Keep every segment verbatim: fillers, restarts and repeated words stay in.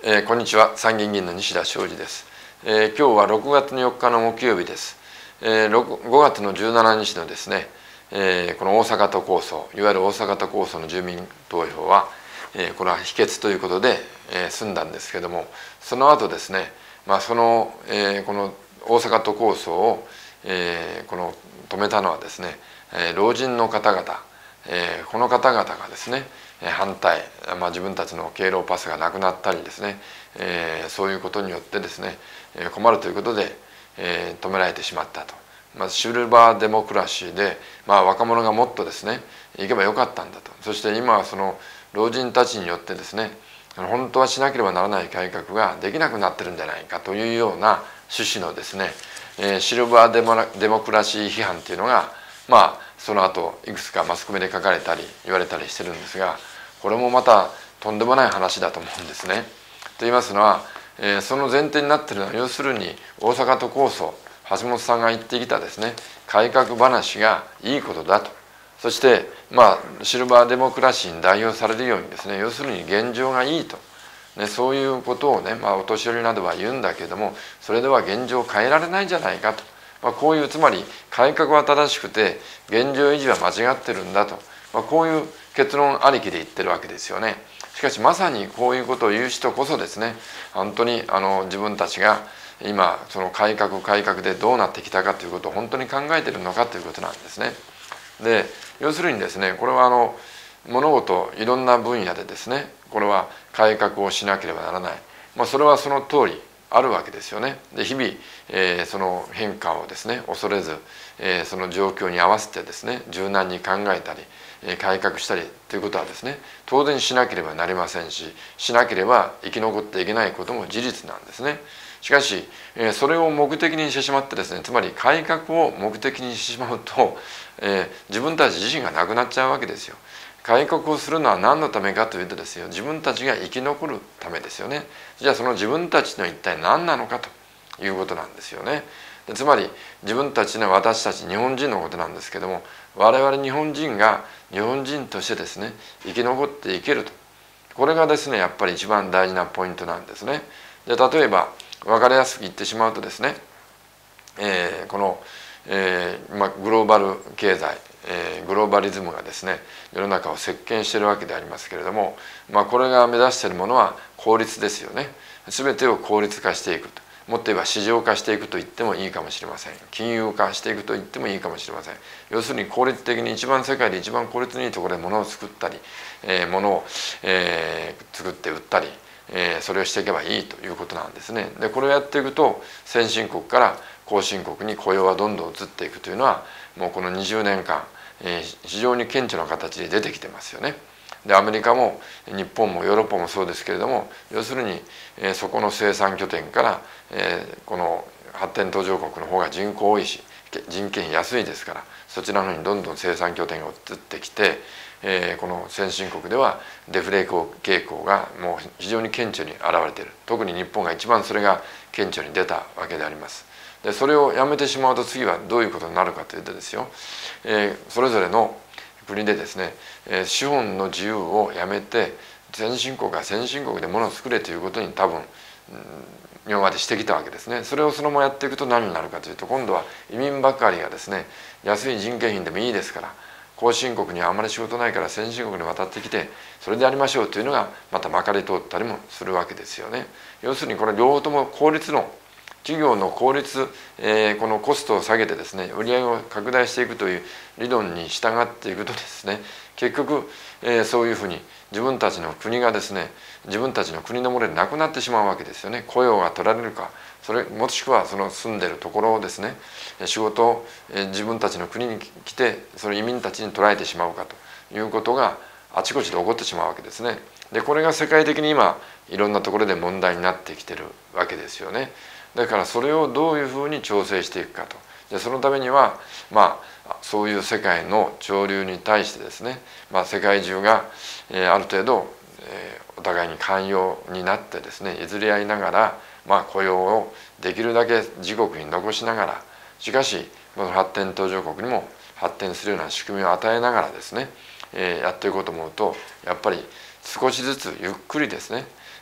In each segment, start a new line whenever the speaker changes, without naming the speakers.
えー、こんにちは。参議院議員の西田昌司です。えー、今日はろくがつのよっかの木曜日です。えー、ごがつのじゅうしちにちのですね、えー、この大阪都構想、いわゆる大阪都構想の住民投票は、えー、これは否決ということで、えー、済んだんですけども、その後ですね、まあ、その、えー、この大阪都構想を、えー、この止めたのはですね、えー、老人の方々、えー、この方々がですね反対、まあ、自分たちの敬老パスがなくなったりですね、えー、そういうことによってですね困るということで、えー、止められてしまったと、まあ、シルバーデモクラシーで、まあ、若者がもっとですね行けばよかったんだと。そして今はその老人たちによってですね本当はしなければならない改革ができなくなってるんじゃないかというような趣旨のですね、えー、シルバーデモ、デモクラシー批判というのがまあその後いくつかマスコミで書かれたり言われたりしてるんですが、これもまたとんでもない話だと思うんですね。と言いますのは、えー、その前提になっているのは要するに大阪都構想、橋本さんが言ってきたですね改革話がいいことだと。そしてまあシルバーデモクラシーに代表されるようにですね要するに現状がいいと、ね、そういうことをね、まあ、お年寄りなどは言うんだけれども、それでは現状を変えられないんじゃないかと。まあ、こういうつまり改革は正しくて現状維持は間違ってるんだと、まあ、こういう結論ありきで言ってるわけですよね。しかしまさにこういうことを言う人こそですね本当にあの自分たちが今その改革改革でどうなってきたかということを本当に考えているのかということなんですね。で要するにですねこれはあの物事いろんな分野でですねこれは改革をしなければならない、まあ、それはその通りあるわけですよね。で日々、えー、その変化をですね恐れず、えー、その状況に合わせてですね柔軟に考えたり、えー、改革したりということはですね当然しなければなりませんし、しなければ生き残っていけないことも事実なんですね。しかし、えー、それを目的にしてしまってですねつまり改革を目的にしてしまうと、えー、自分たち自身がなくなっちゃうわけですよ。改革をするのは何のためかというとですよ自分たちが生き残るためですよね。じゃあその自分たちの一体何なのかということなんですよね。でつまり自分たちの私たち日本人のことなんですけども、我々日本人が日本人としてですね生き残っていけると、これがですねやっぱり一番大事なポイントなんですね。で例えば分かりやすく言ってしまうとですね、えー、この、えーまあ、グローバル経済えー、グローバリズムがですね世の中を席巻しているわけでありますけれども、まあ、これが目指しているものは効率ですよね。全てを効率化していくと、もっと言えば市場化していくと言ってもいいかもしれません。金融化していくと言ってもいいかもしれません。要するに効率的に一番世界で一番効率のいいところで物を作ったり、えー、物を、えー、作って売ったり、えー、それをしていけばいいということなんですね。でこれをやっていくと先進国から後進国に雇用はどんどん移っていくというのはもうこのにじゅうねんかんえー、非常に顕著な形で出てきてますよね。でアメリカも日本もヨーロッパもそうですけれども、要するに、えー、そこの生産拠点から、えー、この発展途上国の方が人口多いし人件費安いですから、そちらの方にどんどん生産拠点が移ってきて、えー、この先進国ではデフレ傾向がもう非常に顕著に現れている。特に日本が一番それが顕著に出たわけであります。でそれをやめてしまうと次はどういうことになるかというとですよ、えー、それぞれの国でですね、えー、資本の自由をやめて先進国が先進国で物を作れということに多分、うん、今までしてきたわけですね。それをそのままやっていくと何になるかというと、今度は移民ばかりがですね安い人件費でもいいですから後進国にはあまり仕事ないから先進国に渡ってきてそれでやりましょうというのがまたまかり通ったりもするわけですよね。要するにこれ両方とも効率の企業の効率、えー、このコストを下げてですね売り上げを拡大していくという理論に従っていくとですね結局、えー、そういうふうに自分たちの国がですね自分たちの国のものでなくなってしまうわけですよね。雇用が取られるか、それもしくはその住んでるところをですね仕事を、えー、自分たちの国に来てその移民たちに取られてしまうかということがあちこちで起こってしまうわけですね。でこれが世界的に今いろんなところで問題になってきてるわけですよね。だからそれをどういうふうに調整していくかと。でそのためにはまあそういう世界の潮流に対してですね、まあ、世界中が、えー、ある程度、えー、お互いに寛容になってですね譲り合いながら、まあ、雇用をできるだけ自国に残しながら、しかし発展途上国にも発展するような仕組みを与えながらですね、えー、やっていこうと思うとやっぱり少しずつゆっくりですね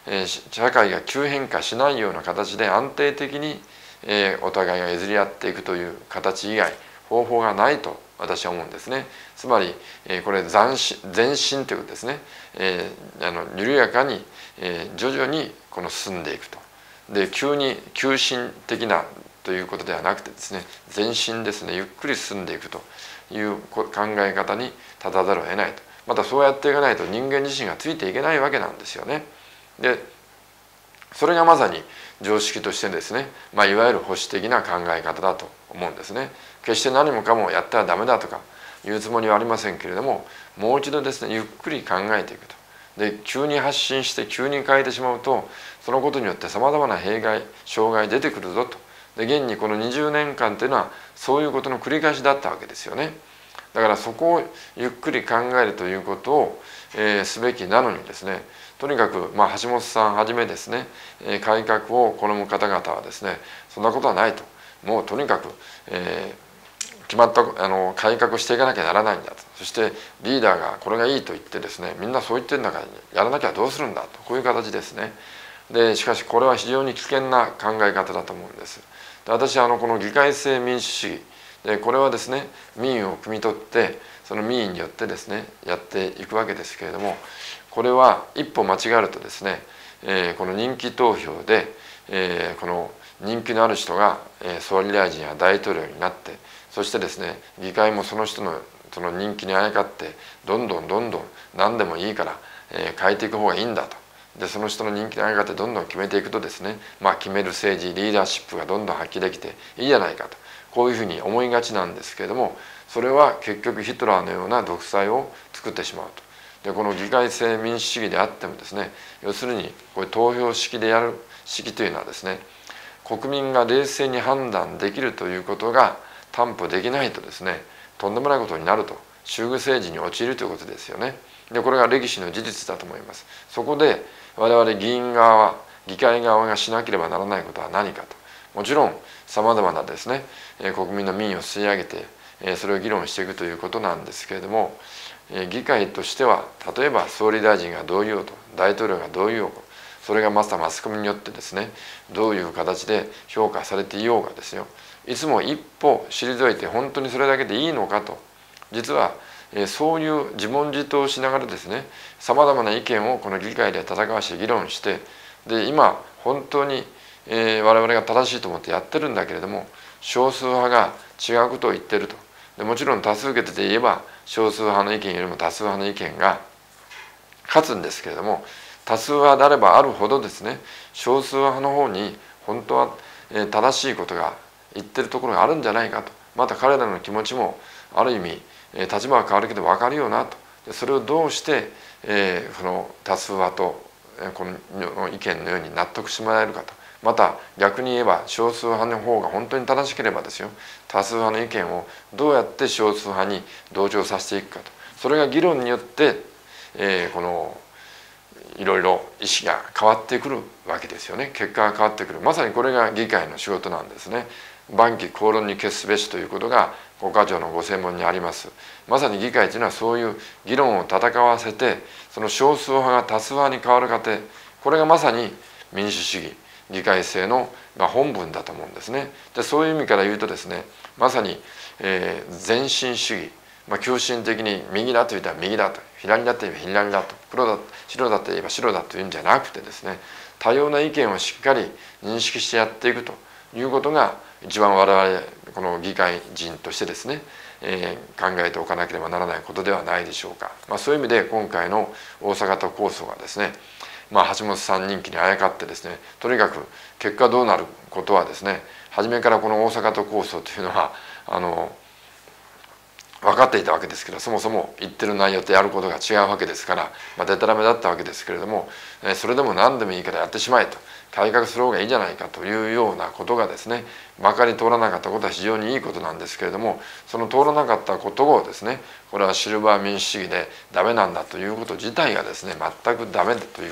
えー、社会が急変化しないような形で安定的に、えー、お互いが譲り合っていくという形以外方法がないと私は思うんですね。つまり、えー、これ斬新前進ということですね。えー、あの緩やかに、えー、徐々にこの進んでいくと。で急に急進的なということではなくてですね、前進ですね、ゆっくり進んでいくという考え方に立たざるを得ないと。またそうやっていかないと人間自身がついていけないわけなんですよね。でそれがまさに常識としてですね、まあ、いわゆる保守的な考え方だと思うんですね。決して何もかもやったらダメだとかいうつもりはありませんけれども、もう一度ですねゆっくり考えていくと。で急に発信して急に変えてしまうと、そのことによってさまざまな弊害障害出てくるぞと。で現にこのにじゅうねんかんというのはそういうことの繰り返しだったわけですよね。だからそこをゆっくり考えるということを、えー、すべきなのにですね、とにかく、まあ、橋本さんはじめですね、えー、改革を好む方々はですね、そんなことはないと。もうとにかく、えー、決まったあの改革していかなきゃならないんだと。そしてリーダーがこれがいいと言ってですね、みんなそう言ってるんだからやらなきゃどうするんだと、こういう形ですね。でしかしこれは非常に危険な考え方だと思うんです。で私はあのこの議会制民主主義で、これはですね民を汲み取ってその民意によってですねやっていくわけですけれども、これは一歩間違えるとですね、えー、この人気投票で、えー、この人気のある人が、えー、総理大臣や大統領になって、そしてですね議会もその人のその人気にあやかってどんどんどんどん何でもいいから、えー、変えていく方がいいんだと。でその人の人気にあやかってどんどん決めていくとですね、まあ決める政治リーダーシップがどんどん発揮できていいじゃないかと、こういうふうに思いがちなんですけれども、それは結局ヒトラーのような独裁を作ってしまうと。でこの議会制民主主義であってもですね、要するにこれ投票式でやる式というのはですね、国民が冷静に判断できるということが担保できないとですね、とんでもないことになると、衆議政治に陥るということですよね。でこれが歴史の事実だと思います。そこで我々議員側は議会側がしなければならないことは何かと。もちろんさまざまなですね国民の民意を吸い上げてそれを議論していくということなんですけれども、議会としては例えば総理大臣がどう言おうと大統領がどう言おうと、それがまたマスコミによってですねどういう形で評価されていようがですよ、いつも一歩退いて本当にそれだけでいいのかと、実はそういう自問自答しながらですね、さまざまな意見をこの議会で戦わして議論して、で今本当にえー、我々が正しいと思ってやってるんだけれども、少数派が違うことを言ってると。でもちろん多数決で言えば少数派の意見よりも多数派の意見が勝つんですけれども、多数派であればあるほどですね少数派の方に本当は正しいことが言ってるところがあるんじゃないかと。また彼らの気持ちもある意味立場は変わるけど分かるよなと。でそれをどうして、えー、この多数派とこの意見のように納得してもらえるかと。また逆に言えば少数派の方が本当に正しければですよ、多数派の意見をどうやって少数派に同調させていくかと。それが議論によって、えー、このいろいろ意思が変わってくるわけですよね。結果が変わってくる。まさにこれが議会の仕事なんですね。万機公論に決すべしということがご課長のご専門にあります。まさに議会というのはそういう議論を戦わせて、その少数派が多数派に変わる過程、これがまさに民主主義議会制の本文だと思うんですね。でそういう意味から言うとですね、まさに、えー、前進主義、まあ、急進的に右だと言ったら右だと、左だと言えば左だと、黒だ白だと言えば白だというんじゃなくてですね、多様な意見をしっかり認識してやっていくということが一番我々この議会人としてですね、えー、考えておかなければならないことではないでしょうか。まあ、そういう意味で今回の大阪都構想がですね、まあ、橋本さん人気にあやかってですね、とにかく結果どうなることはですね、初めからこの大阪都構想というのはあの分かっていたわけですけど、そもそも言ってる内容とやることが違うわけですから、まあ、でたらめだったわけですけれども、それでも何でもいいからやってしまえと、改革する方がいいじゃないかというようなことがですね、まかり通らなかったことは非常にいいことなんですけれども、その通らなかったことをですね、これはシルバー民主主義でダメなんだということ自体がですね、全くダメだというか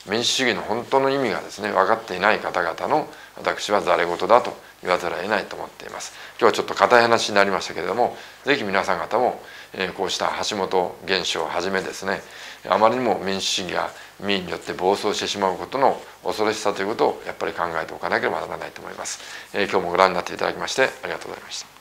民主主義の本当の意味がですね分かっていない方々の私はざれ言だと言わざるを得ないと思っています。今日はちょっと硬い話になりましたけれども、ぜひ皆さん方も、えー、こうした橋本現象をはじめですね、あまりにも民主主義が民意によって暴走してしまうことの恐ろしさということをやっぱり考えておかなければならないと思います。えー、今日もご覧になっていただきましてありがとうございました。